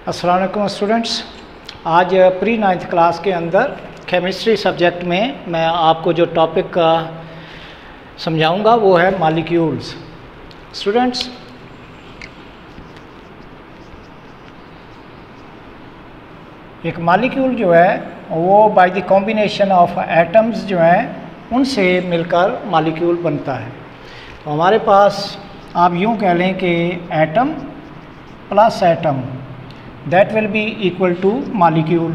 अस्सलाम वालेकुम स्टूडेंट्स। आज प्री 9th क्लास के अंदर केमिस्ट्री सब्जेक्ट में मैं आपको जो टॉपिक समझाऊंगा वो है मॉलिक्यूल्स। स्टूडेंट्स, एक मॉलिक्यूल जो है वो by the combination of atoms जो हैं उनसे मिलकर मॉलिक्यूल बनता है। तो हमारे पास आप यूँ कह लें कि atom plus atom that will be equal to molecule.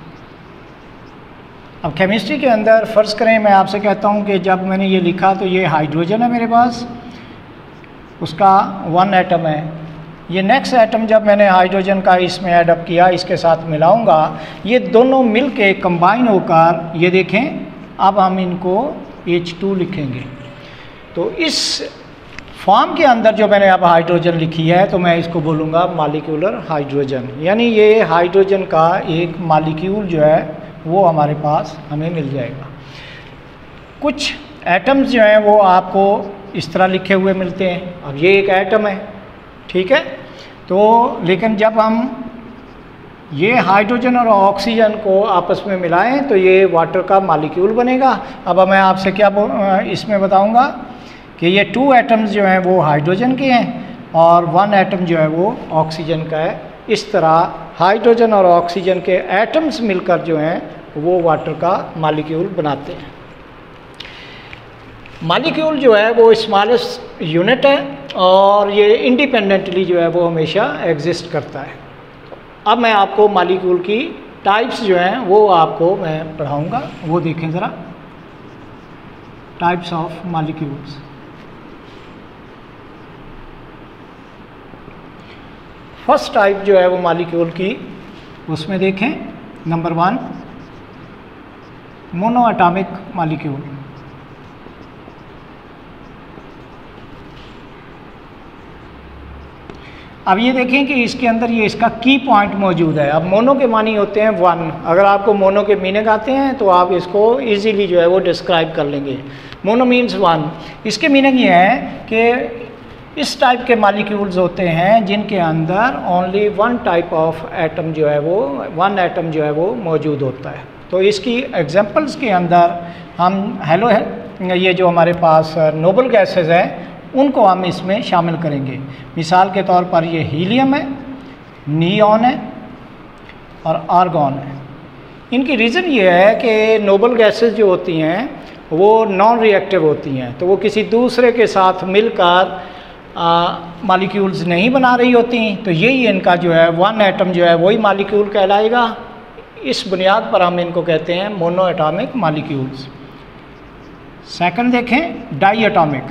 अब केमिस्ट्री के अंदर फ़र्ज़ करें मैं आपसे कहता हूँ कि जब मैंने ये लिखा तो ये हाइड्रोजन है मेरे पास, उसका 1 एटम है। ये नेक्स्ट एटम जब मैंने हाइड्रोजन का इसमें एडअप किया, इसके साथ मिलाऊंगा, ये दोनों मिल के कंबाइन होकर ये देखें अब हम इनको H2 लिखेंगे। तो इस फॉर्म के अंदर जो मैंने अब हाइड्रोजन लिखी है तो मैं इसको बोलूँगा मॉलिक्यूलर हाइड्रोजन, यानी ये हाइड्रोजन का एक मॉलिक्यूल जो है वो हमारे पास हमें मिल जाएगा। कुछ एटम्स जो हैं वो आपको इस तरह लिखे हुए मिलते हैं। अब ये एक एटम है, ठीक है, तो लेकिन जब हम ये हाइड्रोजन और ऑक्सीजन को आपस में मिलाएं तो ये वाटर का मॉलिक्यूल बनेगा। अब मैं आपसे क्या इसमें बताऊंगा कि ये 2 एटम्स जो हैं वो हाइड्रोजन के हैं और 1 एटम जो है वो ऑक्सीजन का है। इस तरह हाइड्रोजन और ऑक्सीजन के एटम्स मिलकर जो हैं वो वाटर का मॉलिक्यूल बनाते हैं। मॉलिक्यूल जो है वो स्मॉलेस्ट यूनिट है और ये इंडिपेंडेंटली जो है वो हमेशा एग्जिस्ट करता है। अब मैं आपको मॉलिक्यूल की टाइप्स जो हैं वो आपको मैं पढ़ाऊँगा, वो देखें ज़रा। Types of molecules. First type जो है वो मॉलिक्यूल की, उसमें देखें नंबर 1 मोनो एटॉमिक मॉलिक्यूल। अब ये देखें कि इसके अंदर ये इसका की पॉइंट मौजूद है। अब मोनो के मानी होते हैं 1। अगर आपको मोनो के मीनिंग आते हैं तो आप इसको इजीली जो है वो डिस्क्राइब कर लेंगे। Mono means 1। इसके मीनिंग ये है कि इस टाइप के मॉलिक्यूल्स होते हैं जिनके अंदर ओनली 1 टाइप ऑफ एटम जो है वो 1 एटम जो है वो मौजूद होता है। तो इसकी एग्जांपल्स के अंदर हम ये जो हमारे पास नोबल गैसेस हैं उनको हम इसमें शामिल करेंगे। मिसाल के तौर पर ये हीलियम है, नियॉन है और आर्गॉन है। इनकी रीज़न ये है कि नोबल गैसेस जो होती हैं वो नॉन रिएक्टिव होती हैं, तो वो किसी दूसरे के साथ मिलकर मॉलिक्यूल्स नहीं बना रही होती। तो यही इनका जो है 1 एटम जो है वही मॉलिक्यूल कहलाएगा। इस बुनियाद पर हम इनको कहते हैं मोनो एटॉमिक मॉलिक्यूल्स। सेकंड देखें di atomic.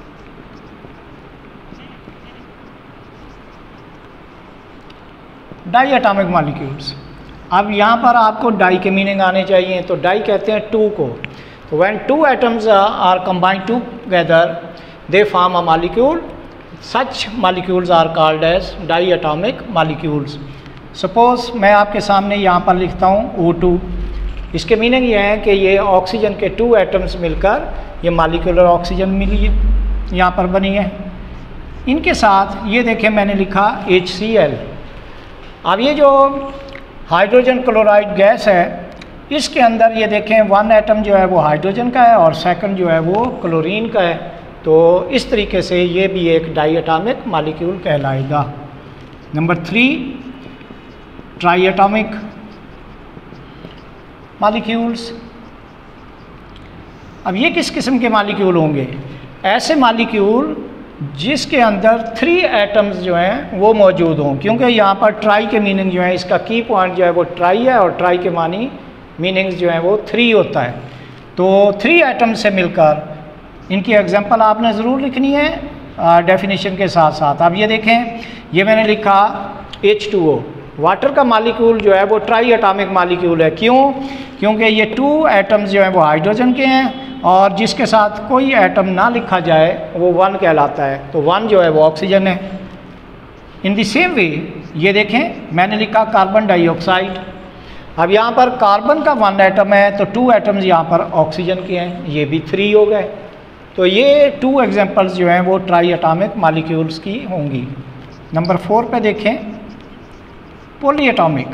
Di atomic molecules. अब यहाँ पर आपको डाई के मीनिंग आने चाहिए। तो डाई कहते हैं 2 को। तो when 2 atoms are combined together they form a molecule. Such molecules are called as di atomic molecules. Suppose मैं आपके सामने यहाँ पर लिखता हूँ O2। इसके मीनिंग ये है कि ये ऑक्सीजन के 2 एटम्स मिलकर ये मॉलिक्यूलर ऑक्सीजन मिली है, यहाँ पर बनी है। इनके साथ ये देखें मैंने लिखा HCl। अब ये जो हाइड्रोजन क्लोराइड गैस है इसके अंदर ये देखें 1 एटम जो है वो हाइड्रोजन का है और सेकंड जो है वो क्लोरीन का है। तो इस तरीके से ये भी एक डाई एटॉमिक मॉलिक्यूल कहलाएगा। Number 3 tri atomic molecules. अब ये किस किस्म के मॉलिक्यूल होंगे? ऐसे मॉलिक्यूल जिसके अंदर 3 एटम्स जो हैं वो मौजूद हों, क्योंकि यहाँ पर ट्राई के मीनिंग जो है इसका की पॉइंट जो है वो ट्राई है और ट्राई के मानी मीनिंग्स जो है वो 3 होता है। तो 3 एटम से मिलकर इनकी एग्जांपल आपने ज़रूर लिखनी है डेफिनेशन के साथ साथ। अब ये देखें ये मैंने लिखा H2O। वाटर का मॉलिक्यूल जो है वो ट्राई एटॉमिक मॉलिक्यूल है। क्यों? क्योंकि ये 2 एटम्स जो हैं वो हाइड्रोजन के हैं और जिसके साथ कोई एटम ना लिखा जाए वो 1 कहलाता है। तो 1 जो है वो ऑक्सीजन है। इन द सेम वे ये देखें मैंने लिखा कार्बन डाइऑक्साइड। अब यहाँ पर कार्बन का 1 एटम है तो 2 एटम्स यहाँ पर ऑक्सीजन के हैं, ये भी 3 हो गए। तो ये 2 एग्जांपल्स जो हैं वो ट्राई एटॉमिक मॉलिक्यूल्स की होंगी। नंबर 4 पे देखें पॉलीएटॉमिक।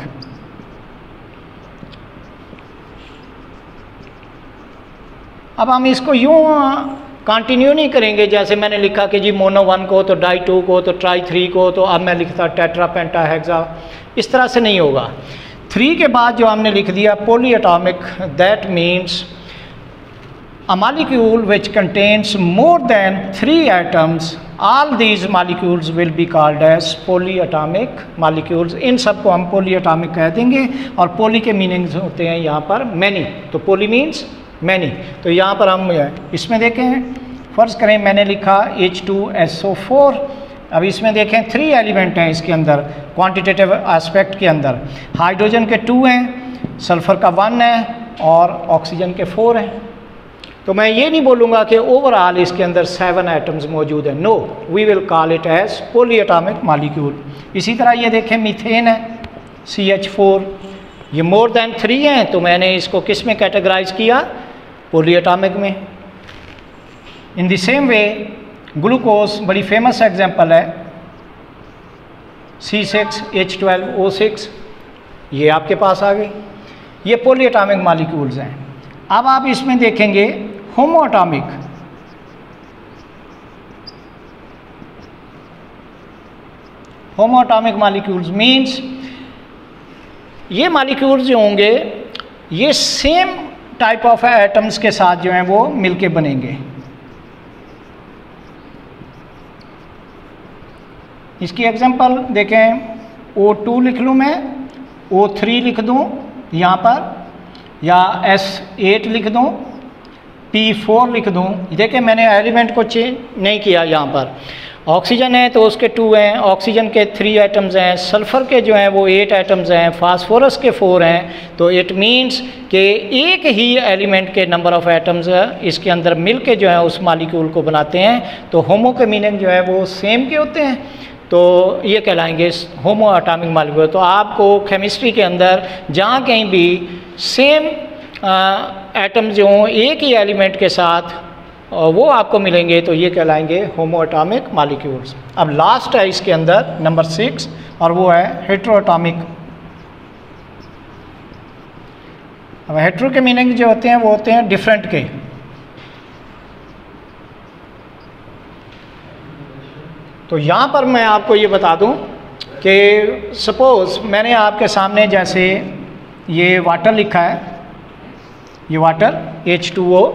अब हम इसको यूँ कंटिन्यू नहीं करेंगे, जैसे मैंने लिखा कि जी मोनो 1 को तो डाई 2 को तो ट्राई 3 को, तो अब मैं लिखता टेट्रा पेंटा हेक्सा, इस तरह से नहीं होगा। 3 के बाद जो हमने लिख दिया polyatomic, that means a molecule which contains more than 3 atoms, all these molecules will be called as polyatomic molecules। इन सबको हम polyatomic कह देंगे, और poly के मीनिंग्स होते हैं यहाँ पर many, तो poly means many। तो यहाँ पर हम इसमें देखें, फर्ज करें मैंने लिखा H2SO4, अब इसमें देखें 3 एलिमेंट हैं इसके अंदर, क्वांटिटेटिव एस्पेक्ट के अंदर। हाइड्रोजन के 2 हैं, सल्फर का 1 है, और ऑक्सीजन के 4 हैं। तो मैं ये नहीं बोलूँगा कि ओवरऑल इसके अंदर 7 एटम्स मौजूद हैं, no, we will call it as polyatomic molecule. इसी तरह ये देखें मीथेन है CH4, ये मोर देन 3 हैं, तो मैंने इसको किस में कैटेगराइज किया, पॉलीएटॉमिक में। In the same way glucose बड़ी फेमस एग्जांपल है, C6H12O6, ये आपके पास आ गई, ये पॉलीएटॉमिक मॉलिक्यूल्स हैं। अब आप इसमें देखेंगे होमोएटॉमिक, होमोएटॉमिक मॉलिक्यूल्स मींस ये मॉलिक्यूल्स जो होंगे ये सेम टाइप ऑफ एटम्स के साथ जो हैं वो मिलके बनेंगे। इसकी एग्जांपल देखें, O2 लिख लूँ मैं, O3 लिख दूँ यहाँ पर, या S8 लिख दूँ, P4 लिख दूँ। देखें मैंने एलिमेंट को चेंज नहीं किया। यहाँ पर ऑक्सीजन है तो उसके 2 हैं, ऑक्सीजन के 3 एटम्स हैं, सल्फ़र के जो हैं वो 8 एटम्स हैं, फास्फोरस के 4 हैं। तो इट मीन्स कि एक ही एलिमेंट के नंबर ऑफ एटम्स इसके अंदर मिल के जो है उस मालिक्यूल को बनाते हैं। तो होमो के मीनिंग जो है वो सेम के होते हैं, तो ये कहलाएंगे होमो एटॉमिक मालिक्यूल। तो आपको केमिस्ट्री के अंदर जहाँ कहीं भी सेम एटम जो हों एक ही एलिमेंट के साथ वो आपको मिलेंगे तो ये कहलाएंगे होमो एटॉमिक मालिक्यूल्स। अब लास्ट है इसके अंदर नंबर 6, और वो है हेट्रोएटॉमिक। अब हेट्रो के मीनिंग जो होते हैं वो होते हैं डिफरेंट के। तो यहाँ पर मैं आपको ये बता दूँ कि सपोज़ मैंने आपके सामने जैसे ये वाटर लिखा है, ये वाटर H2O,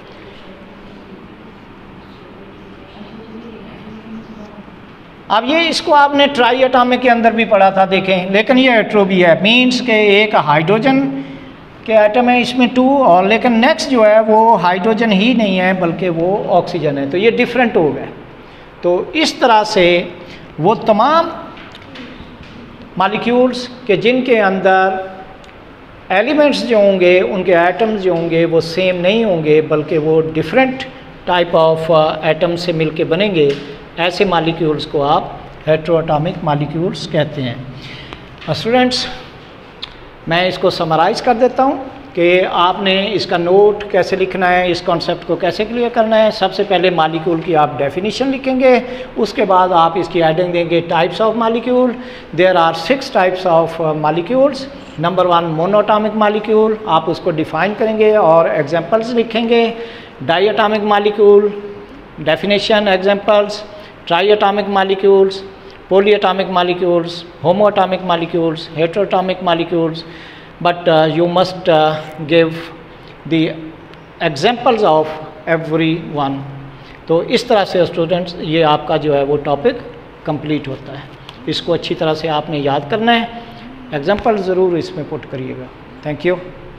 अब ये इसको आपने ट्राई एटॉमिक के अंदर भी पढ़ा था देखें, लेकिन ये हेट्रो भी है, मीन्स के एक हाइड्रोजन के एटम है इसमें 2, और लेकिन नेक्स्ट जो है वो हाइड्रोजन ही नहीं है बल्कि वो ऑक्सीजन है, तो ये डिफरेंट हो गए। तो इस तरह से वो तमाम मॉलिक्यूल्स के जिनके अंदर एलिमेंट्स जो होंगे उनके एटम्स जो होंगे वो सेम नहीं होंगे बल्कि वो डिफरेंट टाइप ऑफ एटम से मिलके बनेंगे, ऐसे मॉलिक्यूल्स को आप हेट्रोएटॉमिक मॉलिक्यूल्स कहते हैं। स्टूडेंट्स, मैं इसको समराइज़ कर देता हूँ कि आपने इसका नोट कैसे लिखना है, इस कॉन्सेप्ट को कैसे क्लियर करना है। सबसे पहले मॉलिक्यूल की आप डेफिनेशन लिखेंगे, उसके बाद आप इसकी हेडिंग देंगे types of molecule. There are 6 types of molecules. Number 1 monoatomic molecule, आप उसको डिफाइन करेंगे और एग्जांपल्स लिखेंगे। Diatomic molecule, definition, examples. Triatomic molecules, polyatomic molecules, homoatomic molecules, heteroatomic molecules, but you must give the examples of every one। तो इस तरह से students ये आपका जो है वो टॉपिक कंप्लीट होता है। इसको अच्छी तरह से आपने याद करना है, एग्जाम्पल ज़रूर इसमें पुट करिएगा। Thank you.